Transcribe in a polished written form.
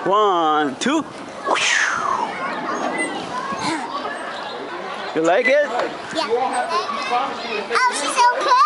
1, 2. You like it? Yeah. Oh, she's so cute.